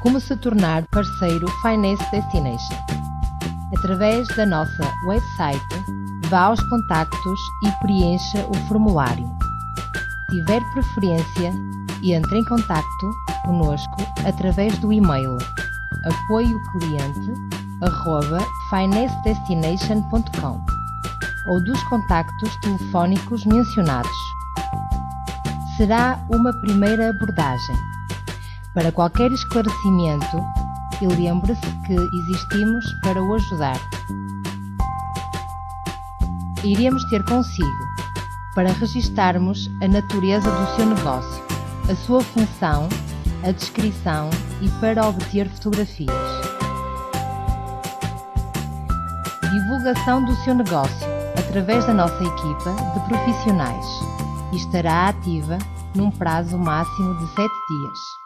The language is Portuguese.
Como se tornar parceiro Finance Destination. Através da nossa website, vá aos contactos e preencha o formulário. Se tiver preferência, entre em contacto conosco através do e-mail apoiocliente@financedestination.com ou dos contactos telefónicos mencionados. Será uma primeira abordagem. Para qualquer esclarecimento, lembre-se que existimos para o ajudar. Iremos ter consigo para registarmos a natureza do seu negócio, a sua função, a descrição e para obter fotografias. Divulgação do seu negócio através da nossa equipa de profissionais e estará ativa num prazo máximo de 7 dias.